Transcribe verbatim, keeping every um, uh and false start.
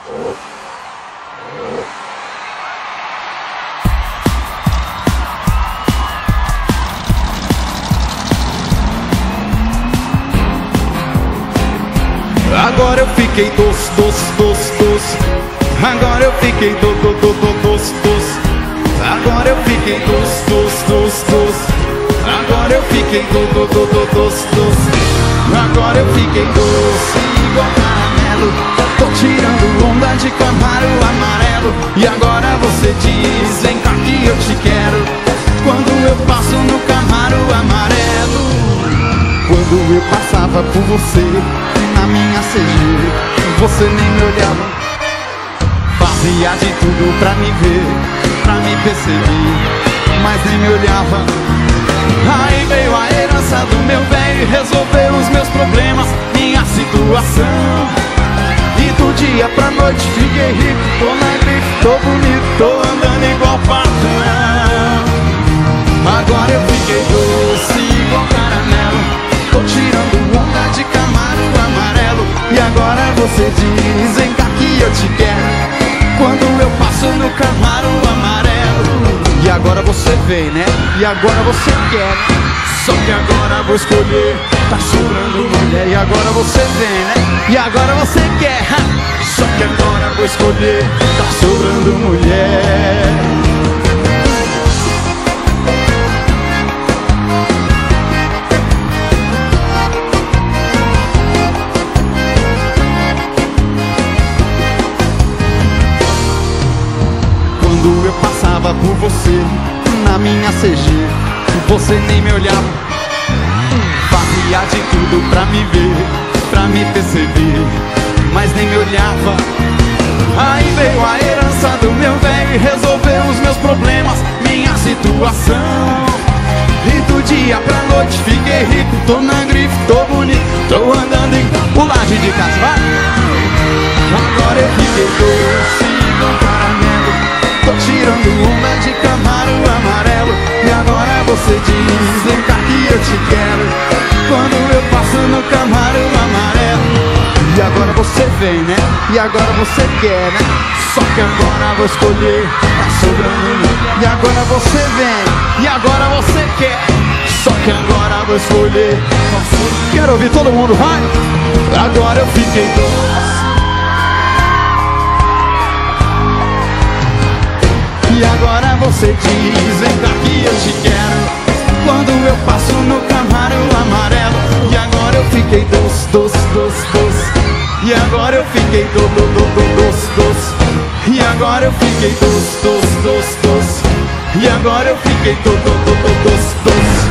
Agora eu fiquei doce, doce, doce, doce. Agora eu fiquei do, do, do, do, doce, doce. Agora eu fiquei doce, doce, doce, doce. Agora eu fiquei do, do, do, do, doce, doce. Agora eu fiquei doce igual caramelo. Tô tirando onda de Camaro amarelo. E agora você diz, vem cá que eu te quero. Quando eu passo no Camaro amarelo. Quando eu passava por você na minha C G, você nem me olhava. Fazia de tudo pra me ver, pra me perceber, mas nem me olhava. Aí veio a herança do meu velho e resolveu os meus problemas, minha situação. E do dia pra noite fiquei rico, tô na grife, tô bonito, tô andando igual patrão. Agora eu fiquei doce igual caramelo. Tô tirando onda de Camaro amarelo. E agora você diz, vem cá que eu te quero. Quando eu passo no Camaro amarelo. E agora você vem, né? E agora você quer. Só que agora vou escolher, tá sobrando mulher. E agora você vem, né? E agora você quer. Só que agora vou escolher, tá sobrando mulher. Quando eu passava por você na minha C G, você nem me olhava. Fazia de tudo pra me ver, pra me perceber, mas nem me olhava. Aí veio a herança do meu velho e resolveu os meus problemas, minha situação. E do dia pra noite fiquei rico, tô na grife, tô bonito, tô andando em pulagem de casa, vai. Agora eu fiquei doce igual caramelo. Tô tirando onda de Camaro amarelo. E agora você diz, vem cá que eu te quero. Quando eu passo no Camaro amarelo. E agora você vem, né? E agora você quer, né? Só que agora vou escolher, tá sobrando. E agora você vem, e agora você quer. Só que agora vou escolher. Quero ouvir todo mundo, vai! Agora eu fiquei doce. E agora você diz, vem cá que eu te quero. Quando eu passo no Camaro amarelo. E agora eu fiquei doce, doce, doce, doce. E agora eu fiquei do, do, do, do, doce, doce. E agora eu fiquei doce, doce, doce, doce. E agora eu fiquei do, do, do, do, doce, doce.